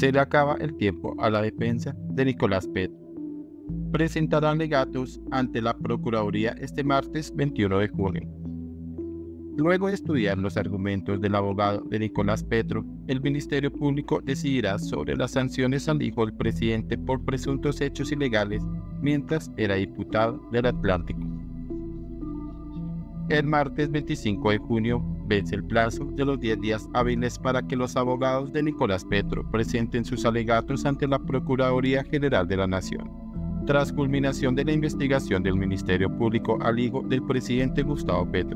Se le acaba el tiempo a la defensa de Nicolás Petro. Presentará alegatos ante la Procuraduría este martes 21 de junio. Luego de estudiar los argumentos del abogado de Nicolás Petro, el Ministerio Público decidirá sobre las sanciones al hijo del presidente por presuntos hechos ilegales mientras era diputado del Atlántico. El martes 25 de junio vence el plazo de los 10 días hábiles para que los abogados de Nicolás Petro presenten sus alegatos ante la Procuraduría General de la Nación, tras culminación de la investigación del Ministerio Público al hijo del presidente Gustavo Petro.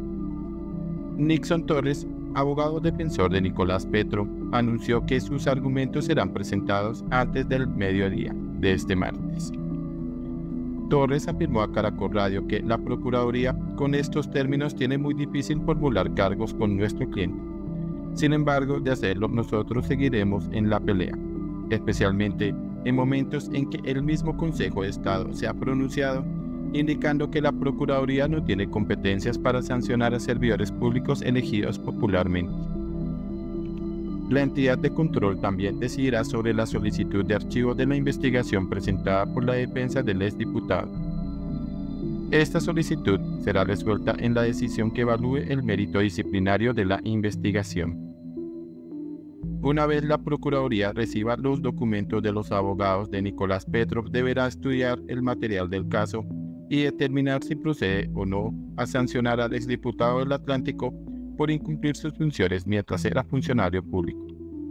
Nixon Torres, abogado defensor de Nicolás Petro, anunció que sus argumentos serán presentados antes del mediodía de este martes. Torres afirmó a Caracol Radio que la Procuraduría con estos términos tiene muy difícil formular cargos con nuestro cliente. Sin embargo, de hacerlo, nosotros seguiremos en la pelea, especialmente en momentos en que el mismo Consejo de Estado se ha pronunciado indicando que la Procuraduría no tiene competencias para sancionar a servidores públicos elegidos popularmente. La entidad de control también decidirá sobre la solicitud de archivo de la investigación presentada por la defensa del exdiputado. Esta solicitud será resuelta en la decisión que evalúe el mérito disciplinario de la investigación. Una vez la Procuraduría reciba los documentos de los abogados de Nicolás Petro, deberá estudiar el material del caso y determinar si procede o no a sancionar al exdiputado del Atlántico por incumplir sus funciones mientras era funcionario público.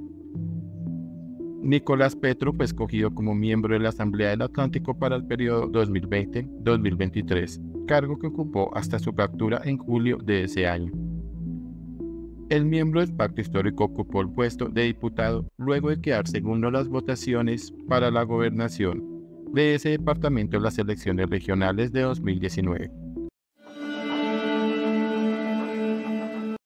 Nicolás Petro fue escogido como miembro de la Asamblea del Atlántico para el periodo 2020-2023, cargo que ocupó hasta su captura en julio de ese año. El miembro del Pacto Histórico ocupó el puesto de diputado luego de quedar segundo en las votaciones para la gobernación de ese departamento en las elecciones regionales de 2019.